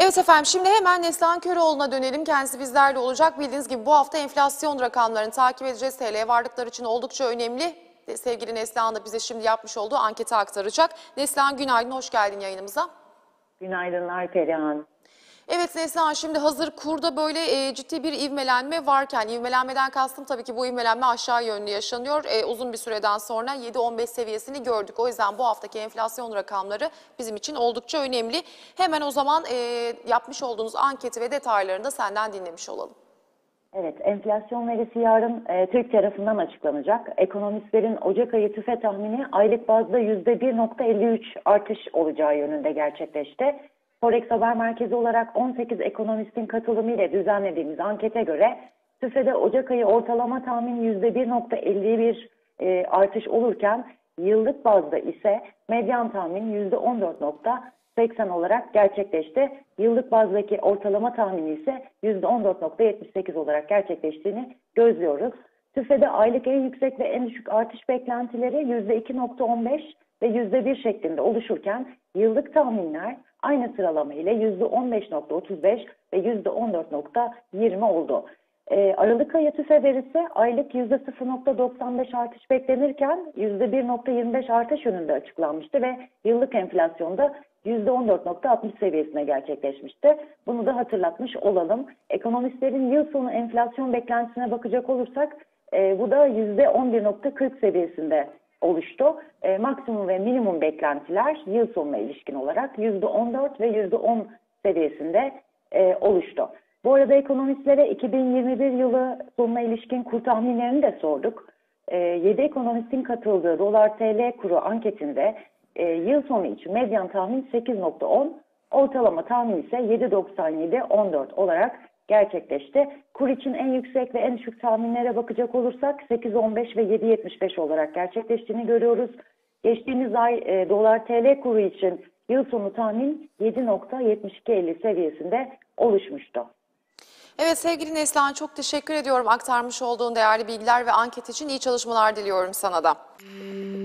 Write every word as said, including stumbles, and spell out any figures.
Evet efendim, şimdi hemen Neslihan Köroğlu'na dönelim. Kendisi bizlerle olacak. Bildiğiniz gibi bu hafta enflasyon rakamlarını takip edeceğiz. T L'ye varlıklar için oldukça önemli. Sevgili Neslihan da bize şimdi yapmış olduğu anketi aktaracak. Neslihan, günaydın, hoş geldin yayınımıza. Günaydınlar Perihan. Evet Neslihan, şimdi hazır kurda böyle e, ciddi bir ivmelenme varken, ivmelenmeden kastım tabii ki bu ivmelenme aşağı yönlü yaşanıyor. E, uzun bir süreden sonra yedi on beş seviyesini gördük. O yüzden bu haftaki enflasyon rakamları bizim için oldukça önemli. Hemen o zaman e, yapmış olduğunuz anketi ve detaylarını da senden dinlemiş olalım. Evet, enflasyon verisi yarın e, TÜİK tarafından açıklanacak. Ekonomistlerin Ocak ayı tüfe tahmini aylık bazda yüzde bir nokta elli üç artış olacağı yönünde gerçekleşti. Forex Haber Merkezi olarak on sekiz ekonomistin katılımıyla düzenlediğimiz ankete göre tüfede Ocak ayı ortalama tahmin yüzde bir nokta elli bir e, artış olurken yıllık bazda ise medyan tahmin yüzde on dört nokta seksen olarak gerçekleşti. Yıllık bazdaki ortalama tahmini ise yüzde on dört nokta yetmiş sekiz olarak gerçekleştiğini gözlüyoruz. TÜFE'de aylık en yüksek ve en düşük artış beklentileri yüzde iki nokta on beş ve yüzde bir şeklinde oluşurken yıllık tahminler aynı sıralama ile yüzde on beş nokta otuz beş ve yüzde on dört nokta yirmi oldu. E, Aralık ayı tüfe verisi aylık yüzde sıfır nokta doksan beş artış beklenirken yüzde bir nokta yirmi beş artış yönünde açıklanmıştı ve yıllık enflasyonda yüzde on dört nokta altmış seviyesine gerçekleşmişti. Bunu da hatırlatmış olalım. Ekonomistlerin yıl sonu enflasyon beklentisine bakacak olursak e, bu da yüzde on bir nokta kırk seviyesinde oluştu. E, maksimum ve minimum beklentiler yıl sonuna ilişkin olarak yüzde on dört ve yüzde on seviyesinde e, oluştu. Bu arada ekonomistlere iki bin yirmi bir yılı sonuna ilişkin kur tahminlerini de sorduk. E, yedi ekonomistin katıldığı dolar T L kuru anketinde e, yıl sonu için medyan tahmin sekiz nokta on, ortalama tahmin ise yedi doksan yedi on dört olarak gerçekleşti. Kur için en yüksek ve en düşük tahminlere bakacak olursak sekiz on beş ve yedi yetmiş beş olarak gerçekleştiğini görüyoruz. Geçtiğimiz ay e, dolar T L kuru için yıl sonu tahmin yedi nokta yetmiş iki elli seviyesinde oluşmuştu. Evet sevgili Neslihan, çok teşekkür ediyorum aktarmış olduğun değerli bilgiler ve anket için. İyi çalışmalar diliyorum sana da.